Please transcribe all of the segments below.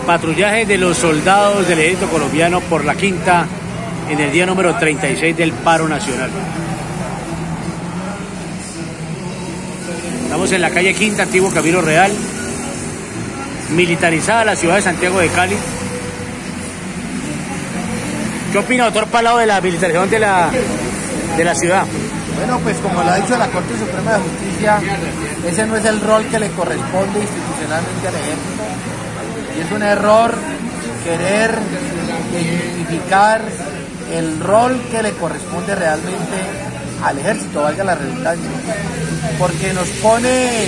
Patrullaje de los soldados del ejército colombiano por la quinta en el día número 36 del paro nacional. Estamos en la calle Quinta, antiguo Camino Real, militarizada la ciudad de Santiago de Cali. ¿Qué opina, doctor Palao, de la militarización de la ciudad? Bueno, pues como lo ha dicho la Corte Suprema de Justicia, ese no es el rol que le corresponde institucionalmente al ejército. Y es un error querer dignificar el rol que le corresponde realmente al ejército, valga la redundancia, porque nos pone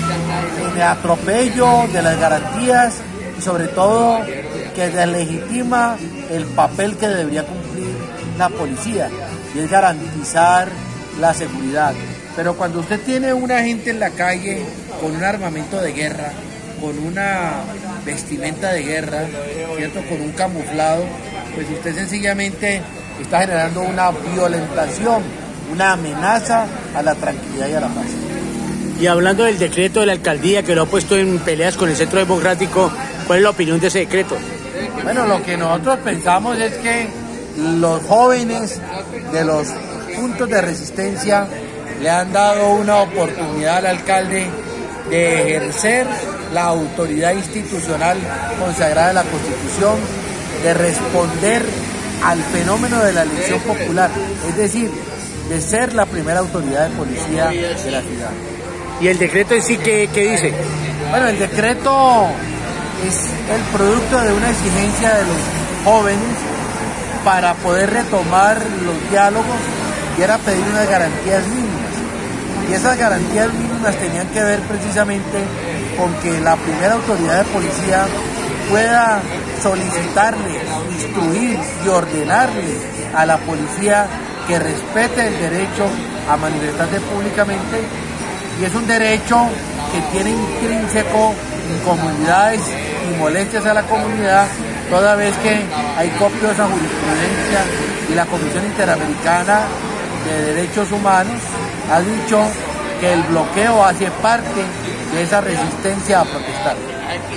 en atropello de las garantías y sobre todo que deslegitima el papel que debería cumplir la policía, y es garantizar la seguridad. Pero cuando usted tiene una gente en la calle con un armamento de guerra, con una vestimenta de guerra, ¿cierto?, con un camuflado, pues usted sencillamente está generando una violentación, una amenaza a la tranquilidad y a la paz. Y hablando del decreto de la alcaldía que lo ha puesto en peleas con el Centro Democrático, ¿cuál es la opinión de ese decreto? Bueno, lo que nosotros pensamos es que los jóvenes de los puntos de resistencia le han dado una oportunidad al alcalde de ejercer la autoridad institucional consagrada en la Constitución, de responder al fenómeno de la elección popular, es decir, de ser la primera autoridad de policía de la ciudad. ¿Y el decreto en sí qué dice? Bueno, el decreto es el producto de una exigencia de los jóvenes para poder retomar los diálogos, y era pedir unas garantías mínimas. Y esas garantías mínimas tenían que ver precisamente con que la primera autoridad de policía pueda solicitarle, instruir y ordenarle a la policía que respete el derecho a manifestarse públicamente, y es un derecho que tiene intrínseco incomodidades y molestias a la comunidad, toda vez que hay copiosa jurisprudencia, y la Comisión Interamericana de Derechos Humanos ha dicho que el bloqueo hace parte de esa resistencia a protestar.